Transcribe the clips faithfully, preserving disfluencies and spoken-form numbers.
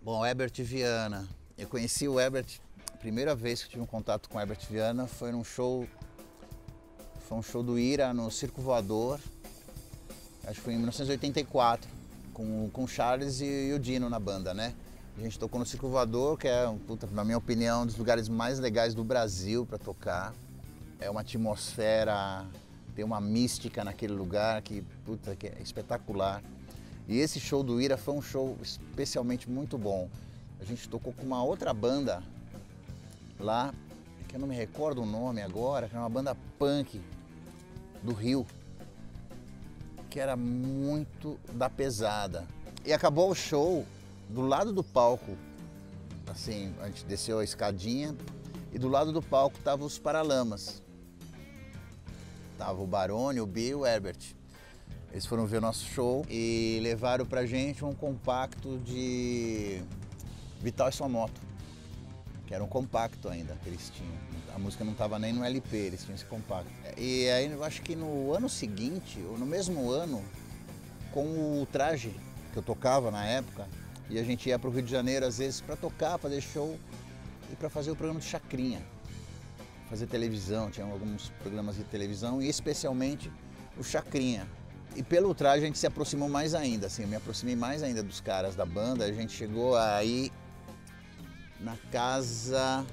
Bom, Herbert Viana. Eu conheci o Herbert, a primeira vez que tive um contato com o Herbert Viana foi num show, foi um show do Ira no Circo Voador, acho que foi em mil novecentos e oitenta e quatro, com, com o Charles e, e o Dino na banda, né? A gente tocou no Circo Voador, que é, puta, na minha opinião, um dos lugares mais legais do Brasil para tocar. É uma atmosfera, tem uma mística naquele lugar que, puta, que é espetacular. E esse show do Ira foi um show especialmente muito bom. A gente tocou com uma outra banda lá, que eu não me recordo o nome agora, que era uma banda punk do Rio, que era muito da pesada. E acabou o show do lado do palco, assim, a gente desceu a escadinha e do lado do palco estavam os Paralamas. Tava o Barone, o Bill e o Herbert. Eles foram ver o nosso show e levaram pra gente um compacto de Vital e Sua Moto, que era um compacto ainda que eles tinham. A música não estava nem no L P, eles tinham esse compacto. E aí eu acho que no ano seguinte, ou no mesmo ano, com o Traje, que eu tocava na época, e a gente ia para o Rio de Janeiro às vezes para tocar, fazer show e para fazer o programa de Chacrinha, fazer televisão, tinha alguns programas de televisão e especialmente o Chacrinha. E pelo Traje a gente se aproximou mais ainda, assim, eu me aproximei mais ainda dos caras da banda, a gente chegou aí na casa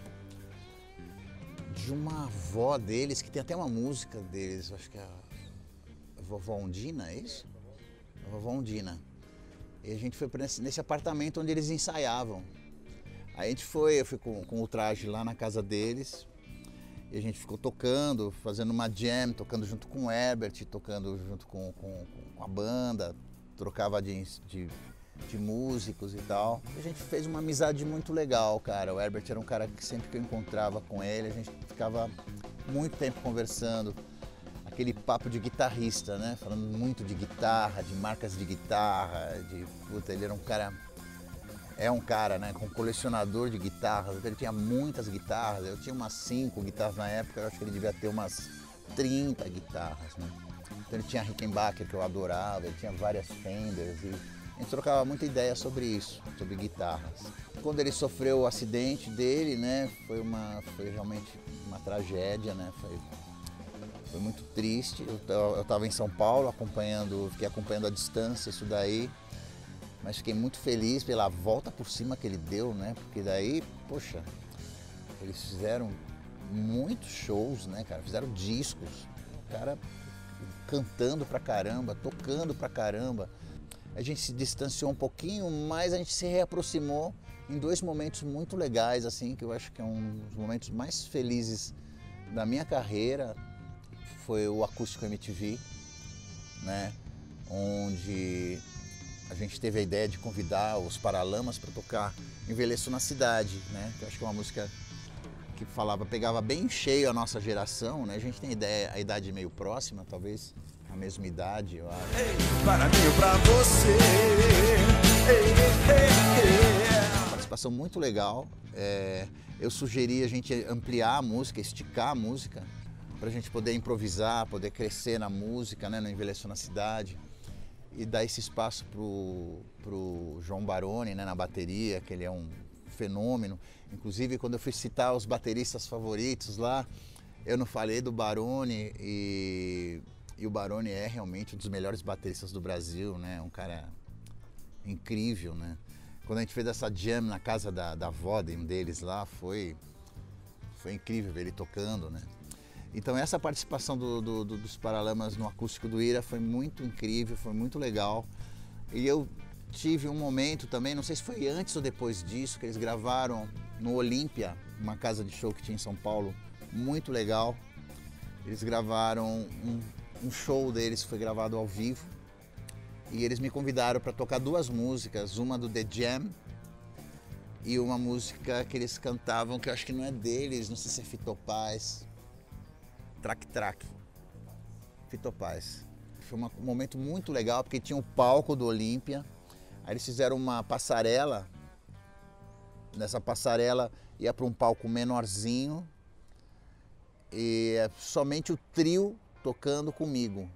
de uma avó deles, que tem até uma música deles, acho que é a Vovó Undina, é isso? A Vovó Undina. E a gente foi nesse, nesse apartamento onde eles ensaiavam. Aí a gente foi, eu fui com, com o Traje lá na casa deles, e a gente ficou tocando, fazendo uma jam, tocando junto com o Herbert, tocando junto com, com, com a banda, trocava de, de, de músicos e tal. E a gente fez uma amizade muito legal, cara. O Herbert era um cara que sempre que eu encontrava com ele, a gente ficava muito tempo conversando. Aquele papo de guitarrista, né? Falando muito de guitarra, de marcas de guitarra, de... Puta, ele era um cara... É um cara, né, com colecionador de guitarras, ele tinha muitas guitarras, eu tinha umas cinco guitarras na época, eu acho que ele devia ter umas trinta guitarras, né? Então ele tinha Rickenbacker, que eu adorava, ele tinha várias Fenders e a gente trocava muita ideia sobre isso, sobre guitarras. Quando ele sofreu o acidente dele, né, foi, uma, foi realmente uma tragédia, né, foi, foi muito triste. Eu estava em São Paulo acompanhando, fiquei acompanhando à distância isso daí. Mas fiquei muito feliz pela volta por cima que ele deu, né? Porque daí, poxa, eles fizeram muitos shows, né, cara? Fizeram discos, o cara cantando pra caramba, tocando pra caramba. A gente se distanciou um pouquinho, mas a gente se reaproximou em dois momentos muito legais, assim, que eu acho que é um dos momentos mais felizes da minha carreira. Foi o Acústico M T V, né? Onde a gente teve a ideia de convidar os Paralamas para tocar Envelheço na Cidade, né? Que eu acho que é uma música que falava, pegava bem cheio a nossa geração, né? A gente tem ideia, a idade meio próxima, talvez a mesma idade, eu acho. Ei, para mim ou pra você. Ei, ei, ei. Uma participação muito legal. É, eu sugeri a gente ampliar a música, esticar a música, para a gente poder improvisar, poder crescer na música, né? No Envelheço na Cidade. E dar esse espaço pro, pro João Barone, né, na bateria, que ele é um fenômeno. Inclusive, quando eu fui citar os bateristas favoritos lá, eu não falei do Barone e, e o Barone é realmente um dos melhores bateristas do Brasil, né? Um cara incrível, né? Quando a gente fez essa jam na casa da, da avó deles lá, foi, foi incrível ver ele tocando, né? Então essa participação do, do, do, dos Paralamas no Acústico do Ira foi muito incrível, foi muito legal. E eu tive um momento também, não sei se foi antes ou depois disso, que eles gravaram no Olímpia, uma casa de show que tinha em São Paulo, muito legal. Eles gravaram um, um show deles, foi gravado ao vivo. E eles me convidaram para tocar duas músicas, uma do The Jam e uma música que eles cantavam, que eu acho que não é deles, não sei se é Fito Paz. Track Track, Fito Paz. Foi um momento muito legal porque tinha o palco do Olímpia, aí eles fizeram uma passarela, nessa passarela ia para um palco menorzinho e é somente o trio tocando comigo.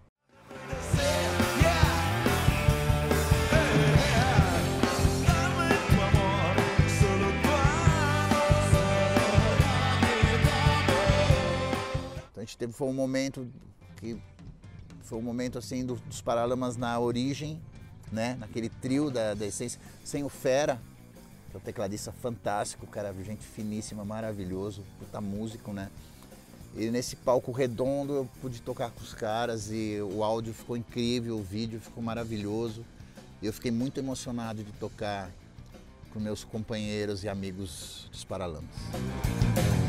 teve, foi um momento que foi um momento assim do, dos Paralamas na origem, né? Naquele trio da, da essência, sem o Fera, que é um tecladista fantástico, cara, gente finíssima, maravilhoso, puta músico, né? E nesse palco redondo eu pude tocar com os caras e o áudio ficou incrível, o vídeo ficou maravilhoso. E eu fiquei muito emocionado de tocar com meus companheiros e amigos dos Paralamas.